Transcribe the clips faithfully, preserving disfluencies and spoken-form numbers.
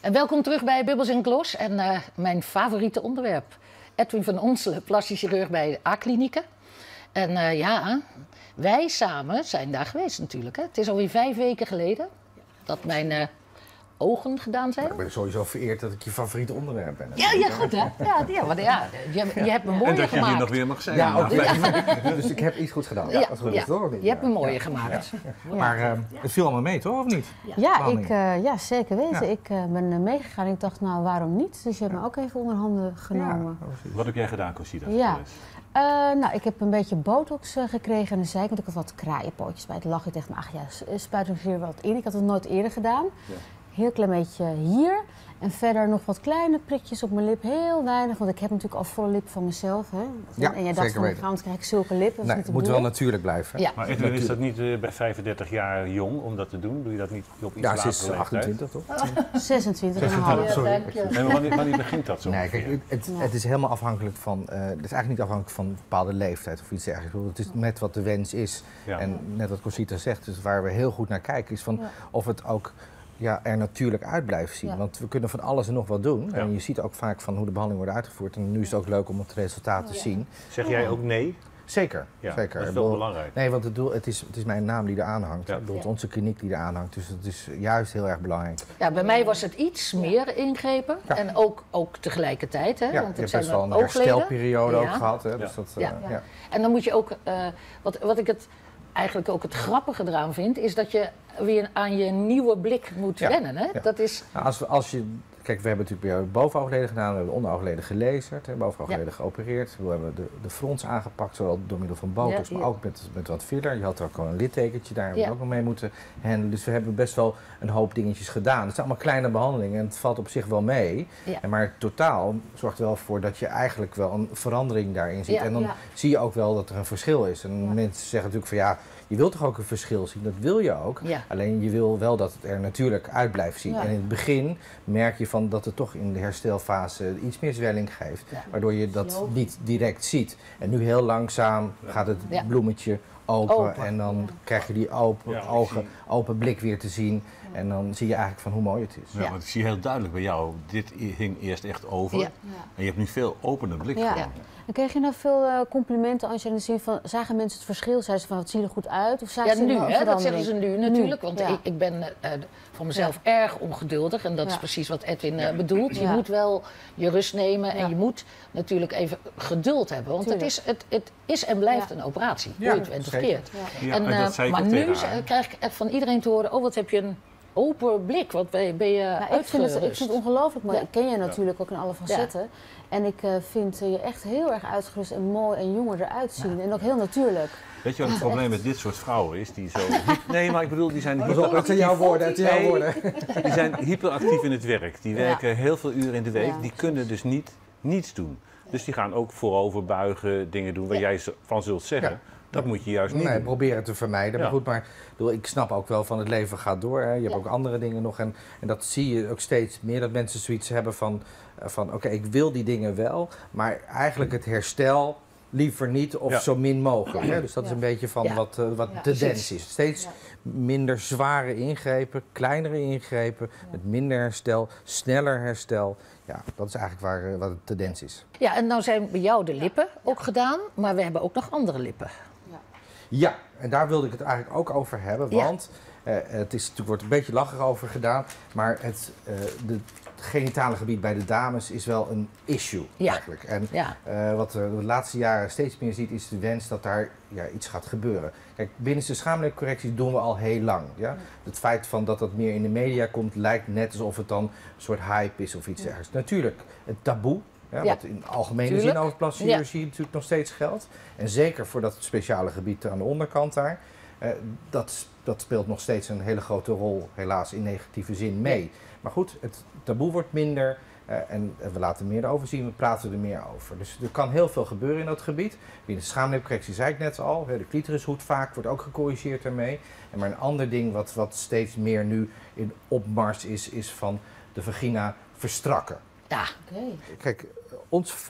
En welkom terug bij Bubbels en Glos en uh, mijn favoriete onderwerp. Edwin van Onselen, plastisch chirurg bij de A-klinieken. En uh, ja, wij samen zijn daar geweest natuurlijk. Hè. Het is alweer vijf weken geleden dat mijn uh, ogen gedaan zijn. Ik ben sowieso vereerd dat ik je favoriete onderwerp ben. Ja, ja, goed hè. Ja, ja, maar, ja, je, je hebt me mooier gemaakt. En dat je hier nog weer mag zijn. Ja, ook, ja. Dus ik heb iets goed gedaan. Ja, dat is goed, ja. is toch, of niet? Je hebt me mooier ja. gemaakt. Ja. Ja. Maar uh, het viel allemaal mee, toch? Of niet? Ja, ja, ik, uh, ja zeker weten. Ja. Ik uh, ben uh, meegegaan. Ik dacht, nou waarom niet? Dus je hebt ja. me ook even onder handen genomen. Ja, wat heb jij gedaan, Conchita? Ja. Uh, nou, ik heb een beetje botox uh, gekregen aan de zijkant. Ik had wat kraaienpootjes bij. Toen lag ik tegen me, ach ja, spuit er hier wat in. Ik had het nooit eerder gedaan. Ja. Heel klein beetje hier. En verder nog wat kleine prikjes op mijn lip. Heel weinig, want ik heb natuurlijk al volle lip van mezelf. Hè. Ja, en jij dacht van, dan krijg ik zulke lippen. Nee, het moet wel natuurlijk blijven. Ja. Maar Edwin, is dat niet uh, bij vijfendertig jaar jong om dat te doen? Doe je dat niet op iets later? Ja, ze is achtentwintig toch? zesentwintig en een half. Sorry. Nee, maar wanneer, wanneer begint dat zo? Nee, kijk, het, het is helemaal afhankelijk van, uh, het is eigenlijk niet afhankelijk van een bepaalde leeftijd of iets dergelijks. Het is net wat de wens is. Ja. En net wat Conchita zegt, dus waar we heel goed naar kijken, is van ja. of het ook ja, er natuurlijk uit blijft zien. Ja. Want we kunnen van alles en nog wat doen. Ja. En je ziet ook vaak van hoe de behandeling wordt uitgevoerd. En nu is het ook leuk om het resultaat te oh, ja. zien. Zeg jij ook nee? Zeker, ja, zeker. Dat is wel belangrijk. Nee, want het, doel, het, is, het is mijn naam die eraan hangt. Ja. Het is onze kliniek die eraan hangt. Dus het is juist heel erg belangrijk. Ja, bij mij was het iets meer ingrepen. Ja. En ook, ook tegelijkertijd. Hè, ja, want je het hebt best wel een herstelperiode ja. ook gehad. Hè, dus ja. Dat, ja. Uh, ja. En dan moet je ook, uh, wat, wat ik het eigenlijk ook het grappige eraan vind, is dat je weer aan je nieuwe blik moet ja. wennen. Hè? Ja. Dat is... nou, als, we, als je, kijk, we hebben natuurlijk bij bovenoogleden gedaan, we hebben de onderoogleden gelezerd, bovenoogleden ja. geopereerd. We hebben de, de frons aangepakt, zowel door middel van botox, ja, ja. maar ook met, met wat filler. Je had ook al een littekentje, daar hebben we ja. ook nog mee moeten handelen. Dus we hebben best wel een hoop dingetjes gedaan. Het zijn allemaal kleine behandelingen en het valt op zich wel mee. Ja. En maar het totaal zorgt er wel voor dat je eigenlijk wel een verandering daarin ziet. Ja, en dan ja. zie je ook wel dat er een verschil is. En ja. mensen zeggen natuurlijk van ja, je wilt toch ook een verschil zien, dat wil je ook. Ja. Alleen je wil wel dat het er natuurlijk uit blijft zien. Ja. En in het begin merk je van dat het toch in de herstelfase iets meer zwelling geeft. Ja. Waardoor je dat Sloop. niet direct ziet. En nu heel langzaam ja. gaat het ja. bloemetje open, open en dan ja. krijg je die open, ja, ogen, open blik weer te zien. Ja. En dan zie je eigenlijk van hoe mooi het is. Ja, ja. Want ik zie heel duidelijk bij jou, dit hing eerst echt over. Ja. Ja. En je hebt nu veel opener blik. Ja. Ja. En kreeg je nou veel uh, complimenten als je in de zin van, zagen mensen het verschil? Zeiden ze van, wat zie je er goed uit? Of zagen ja, ze nu, hè, dat zeggen ze nu natuurlijk. Nu. Want Ja. ik, ik ben uh, van mezelf ja. erg ongeduldig. En dat ja. is precies wat Edwin uh, bedoelt. Je ja. moet wel je rust nemen. Ja. En je moet natuurlijk even geduld hebben. Want het is, het, het is en blijft ja. een operatie. Ja. Ooit en verkeerd. Ja. En, uh, en dat zei maar ik nu krijg ik van iedereen te horen, oh wat heb je een open blik, wat ben je, ben je ja, ik, vind het, ik vind het ongelooflijk mooi. Ja. Ik ken je natuurlijk ja. ook in alle facetten. Ja. En ik uh, vind uh, je echt heel erg uitgerust en mooi en jonger eruit zien. Ja. En ook heel natuurlijk. Weet je wat het probleem met dit soort vrouwen is? Die zo... Nee, maar ik bedoel, die zijn hyperactief. Dat zijn jouw woorden, het zijn jouw woorden. Die zijn hyperactief in het werk. Die werken ja. heel veel uren in de week. Ja. Die kunnen dus niet niets doen. Dus die gaan ook voorover buigen, dingen doen waar ja. jij van zult zeggen. Ja. Dat moet je juist niet nee, doen. proberen te vermijden. Ja. Maar goed, maar bedoel, ik snap ook wel van het leven gaat door. Hè. Je hebt ja. ook andere dingen nog. En, en dat zie je ook steeds meer, dat mensen zoiets hebben van, van oké, okay, ik wil die dingen wel, maar eigenlijk het herstel liever niet of ja. zo min mogelijk. Hè. Dus dat ja. is een beetje van ja. wat, uh, wat ja. tendens is. Steeds ja. minder zware ingrepen, kleinere ingrepen, ja. met minder herstel, sneller herstel. Ja, dat is eigenlijk waar, uh, wat de tendens is. Ja, en nou zijn bij jou de lippen ja. ook gedaan, maar we hebben ook nog andere lippen. Ja, ja en daar wilde ik het eigenlijk ook over hebben, want ja. uh, het is, natuurlijk wordt een beetje lacherig over gedaan, maar het, uh, de, het genitale gebied bij de dames is wel een issue ja. eigenlijk. En ja. uh, wat we de laatste jaren steeds meer ziet, is de wens dat daar ja, iets gaat gebeuren. Kijk, binnenste schaamlipcorrecties doen we al heel lang. Ja? Ja. Het feit van dat dat meer in de media komt, lijkt net alsof het dan een soort hype is of iets ja. ergens. Natuurlijk, het taboe. Ja, ja. Wat in algemene Tuurlijk. zin over plastische chirurgie ja. natuurlijk nog steeds geldt. En zeker voor dat speciale gebied aan de onderkant daar. Uh, dat, dat speelt nog steeds een hele grote rol, helaas in negatieve zin, mee. Ja. Maar goed, het taboe wordt minder uh, en we laten meer over zien, we praten er meer over. Dus er kan heel veel gebeuren in dat gebied. Binnen de schaamlipcorrectie zei ik net al, de clitorishoed vaak wordt ook gecorrigeerd daarmee. En maar een ander ding wat, wat steeds meer nu in opmars is, is van de vagina verstrakken. Ja. Okay. Kijk, ons vak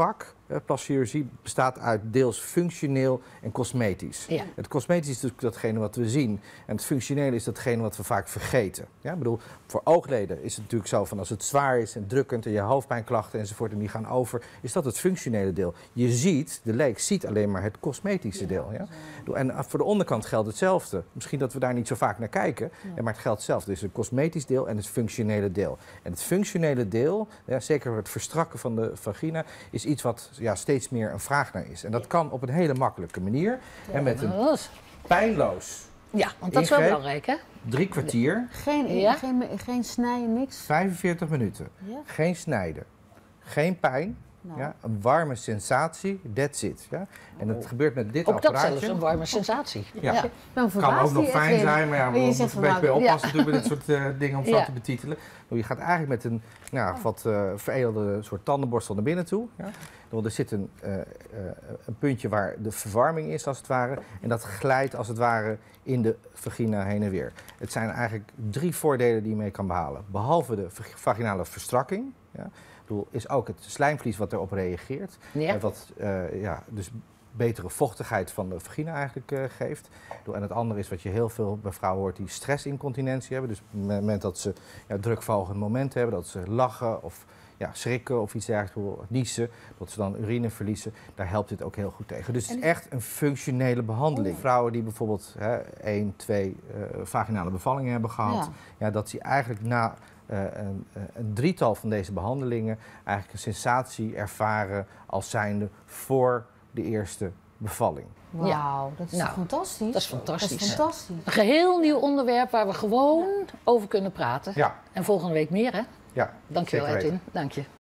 uh, plaschirurgie bestaat uit deels functioneel en cosmetisch. Ja. Het cosmetisch is natuurlijk datgene wat we zien. En het functionele is datgene wat we vaak vergeten. Ja, ik bedoel, voor oogleden is het natuurlijk zo van als het zwaar is en drukkend en je hoofdpijnklachten enzovoort en die gaan over, is dat het functionele deel. Je ziet, de leek ziet alleen maar het cosmetische deel. Ja? En voor de onderkant geldt hetzelfde. Misschien dat we daar niet zo vaak naar kijken, ja. maar het geldt hetzelfde. Dus het cosmetisch deel en het functionele deel. En het functionele deel, ja, zeker het verstrakken van de vagina, is iets wat ja, steeds meer een vraag naar is. En dat kan op een hele makkelijke manier. Ja. En met een pijnloos Ja, want dat is wel belangrijk, hè? Drie kwartier. Geen, Ja. geen, geen snijden, niks. vijfenveertig minuten. Ja. Geen snijden. Geen pijn. Nou. Ja, een warme sensatie, that's it. Ja? En dat gebeurt met dit Ook dat apparaatje. zelfs een warme sensatie. Ja. Ik ben Kan ook nog fijn Edwin. zijn, maar ja, we Je moeten zegt een beetje van, bij nou, oppassen natuurlijk met dit soort uh, dingen om zo Ja. te betitelen. Je gaat eigenlijk met een nou, wat uh, veredelde soort tandenborstel naar binnen toe. Ja? Er zit een, uh, uh, een puntje waar de verwarming is, als het ware. En dat glijdt als het ware in de vagina heen en weer. Het zijn eigenlijk drie voordelen die je mee kan behalen. Behalve de vaginale verstrakking. Ja? Bedoel, is ook het slijmvlies wat erop reageert. Ja. En wat uh, ja, dus betere vochtigheid van de vagina eigenlijk uh, geeft. Bedoel, en het andere is wat je heel veel bij vrouwen hoort die stressincontinentie hebben. Dus op het moment dat ze ja, drukverhogend momenten hebben, dat ze lachen of ja, schrikken of iets dergelijks, niezen, dat ze dan urine verliezen, daar helpt dit ook heel goed tegen. Dus het is echt een functionele behandeling. Oh. Vrouwen die bijvoorbeeld hè, één, twee uh, vaginale bevallingen hebben gehad, ja. Ja, dat ze eigenlijk na Uh, een, een drietal van deze behandelingen eigenlijk een sensatie ervaren als zijnde voor de eerste bevalling. Wauw, Ja. dat is Nou, fantastisch. Dat is fantastisch. Dat is fantastisch. Een geheel nieuw onderwerp waar we gewoon over kunnen praten. Ja. En volgende week meer, hè? Ja, Dankjewel, zeker weten. Edwin. Dank je.